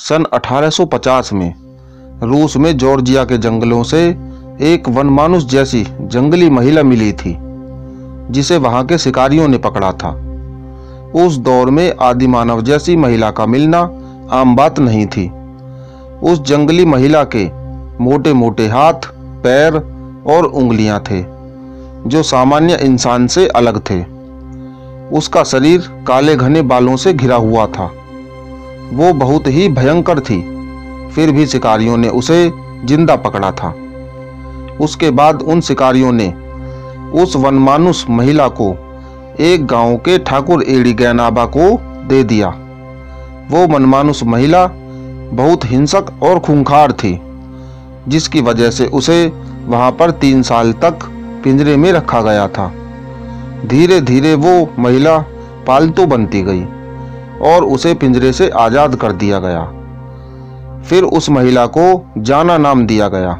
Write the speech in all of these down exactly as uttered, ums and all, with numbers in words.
सन अठारह सौ पचास में रूस में जॉर्जिया के जंगलों से एक वनमानुष जैसी जंगली महिला मिली थी, जिसे वहां के शिकारियों ने पकड़ा था। उस दौर में आदिमानव जैसी महिला का मिलना आम बात नहीं थी। उस जंगली महिला के मोटे मोटे हाथ, पैर और उंगलियां थे जो सामान्य इंसान से अलग थे। उसका शरीर काले घने बालों से घिरा हुआ था। वो बहुत ही भयंकर थी, फिर भी शिकारियों ने उसे जिंदा पकड़ा था। उसके बाद उन शिकारियों ने उस वनमानुष महिला को एक गांव के ठाकुर एड़ी गैनाबा को दे दिया। वो मनमानुष महिला बहुत हिंसक और खूंखार थी, जिसकी वजह से उसे वहां पर तीन साल तक पिंजरे में रखा गया था। धीरे धीरे वो महिला पालतू बनती गई और उसे पिंजरे से आजाद कर दिया गया। फिर उस महिला को जाना नाम दिया गया।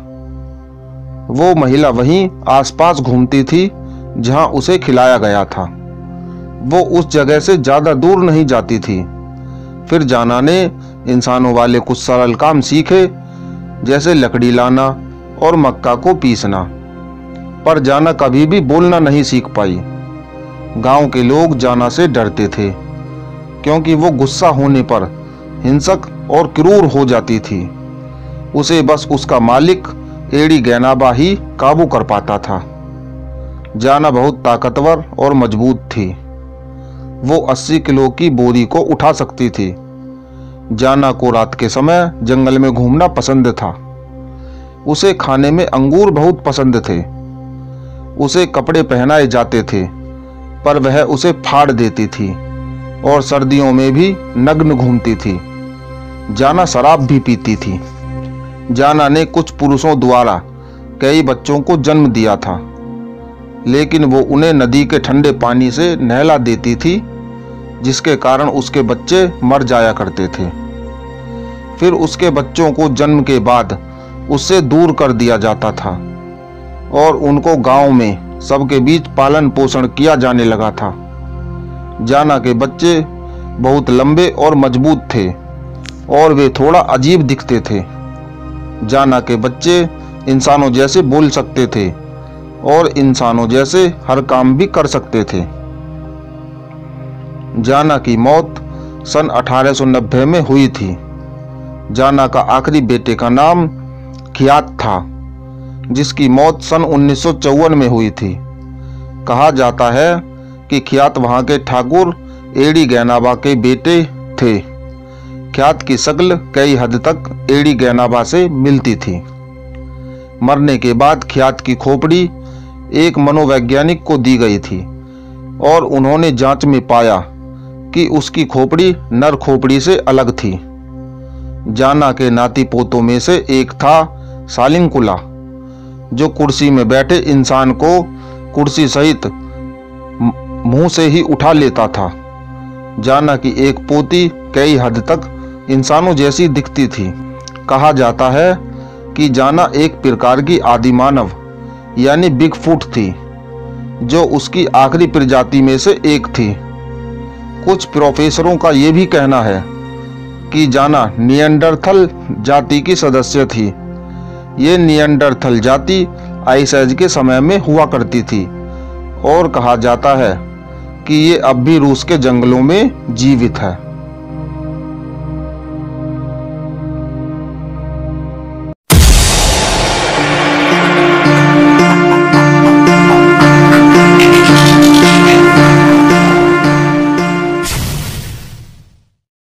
वो महिला वहीं आसपास घूमती थी जहां उसे खिलाया गया था। वो उस जगह से ज्यादा दूर नहीं जाती थी। फिर जाना ने इंसानों वाले कुछ सरल काम सीखे, जैसे लकड़ी लाना और मक्का को पीसना, पर जाना कभी भी बोलना नहीं सीख पाई। गांव के लोग जाना से डरते थे, क्योंकि वो गुस्सा होने पर हिंसक और क्रूर हो जाती थी। उसे बस उसका मालिक एड़ी गैनाबा ही काबू कर पाता था। जाना बहुत ताकतवर और मजबूत थी। वो अस्सी किलो की बोरी को उठा सकती थी। जाना को रात के समय जंगल में घूमना पसंद था। उसे खाने में अंगूर बहुत पसंद थे। उसे कपड़े पहनाए जाते थे, पर वह उसे फाड़ देती थी और सर्दियों में भी नग्न घूमती थी। जाना शराब भी पीती थी। जाना ने कुछ पुरुषों द्वारा कई बच्चों को जन्म दिया था, लेकिन वो उन्हें नदी के ठंडे पानी से नहला देती थी, जिसके कारण उसके बच्चे मर जाया करते थे। फिर उसके बच्चों को जन्म के बाद उससे दूर कर दिया जाता था और उनको गांव में सबके बीच पालन पोषण किया जाने लगा था। जाना के बच्चे बहुत लंबे और मजबूत थे और वे थोड़ा अजीब दिखते थे। जाना के बच्चे इंसानों जैसे बोल सकते थे और इंसानों जैसे हर काम भी कर सकते थे। जाना की मौत सन अठारह सौ नब्बे में हुई थी। जाना का आखिरी बेटे का नाम खियात था, जिसकी मौत सन उन्नीस सौ चौवन में हुई थी। कहा जाता है कि खियात वहां के ठाकुर एड़ी गैनाबा के बेटे थे। खियात की शक्ल कई हद तक एड़ी गैनाबा से मिलती थी। मरने के बाद खियात की खोपड़ी एक मनोवैज्ञानिक को दी गई थी और उन्होंने जांच में पाया कि उसकी खोपड़ी नर खोपड़ी से अलग थी। जाना के नाती पोतों में से एक था सालिंकुला, जो कुर्सी में बैठे इंसान को कुर्सी सहित मुंह से ही उठा लेता था। जाना की एक पोती कई हद तक इंसानों जैसी दिखती थी। कहा जाता है कि जाना एक प्रकार की आदिमानव यानी बिग फुट थी, जो उसकी आखिरी प्रजाति में से एक थी। कुछ प्रोफेसरों का यह भी कहना है कि जाना निएंडरथल जाति की सदस्य थी। ये निएंडरथल जाति आइस एज के समय में हुआ करती थी और कहा जाता है कि ये अब भी रूस के जंगलों में जीवित है।